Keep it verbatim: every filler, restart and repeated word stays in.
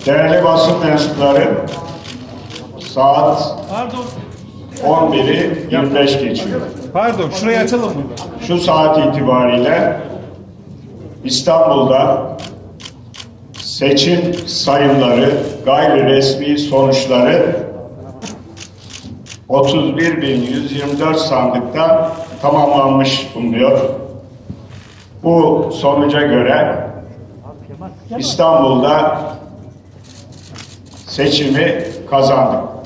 Değerli basın mensupları, saat Pardon. on biri yirmi beş geçiyor. Pardon, şurayı açalım mı? Şu saat itibariyle İstanbul'da seçim sayımları, gayri resmi sonuçları otuz bir bin yüz yirmi dört sandıkta tamamlanmış bulunuyor. Bu sonuca göre İstanbul'da seçimi kazandık.